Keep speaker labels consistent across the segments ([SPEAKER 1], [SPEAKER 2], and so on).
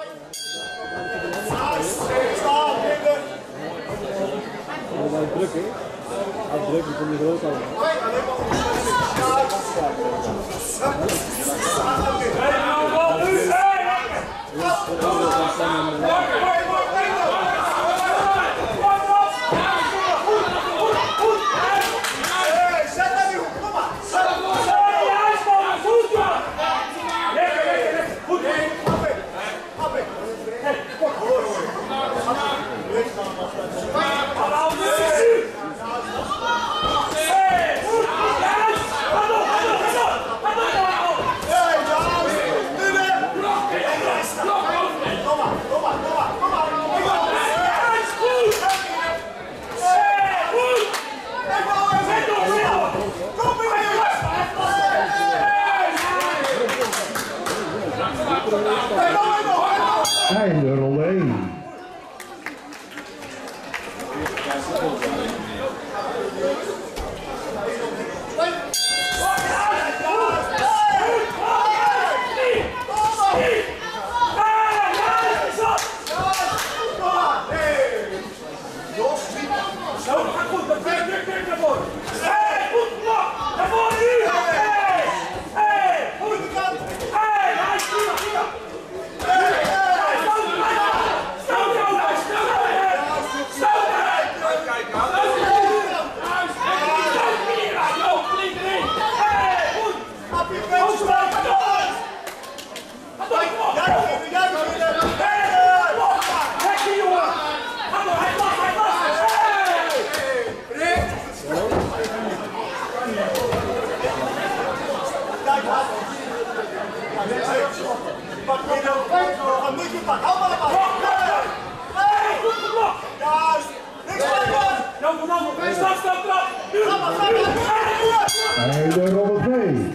[SPEAKER 1] Druk, hè? Als druk, dan kom je groot aan.
[SPEAKER 2] Einde ronde 1. Einde ronde 2.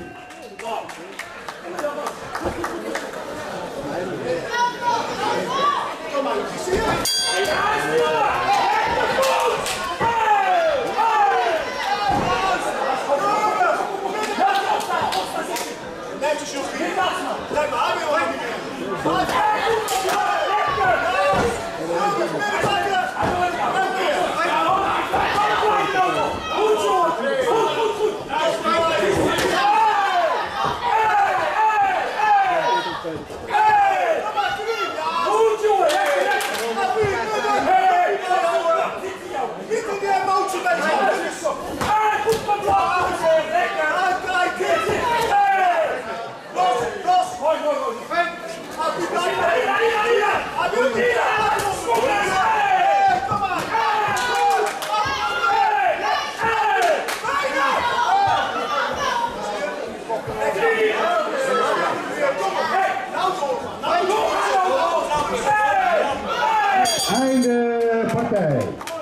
[SPEAKER 2] Einde partij.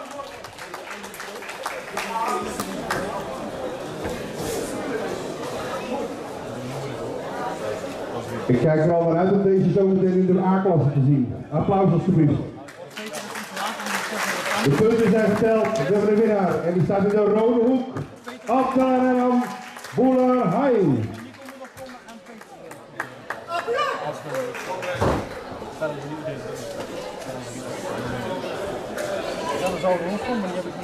[SPEAKER 2] Ik kijk er al naar uit om deze zometeen in de A-klasse te zien. Applaus alsjeblieft. De punten zijn geteld, we hebben een winnaar en die staat in de rode hoek. Amsterdam Boelerheim.
[SPEAKER 1] Dat is al rondkomen, maar die heb ik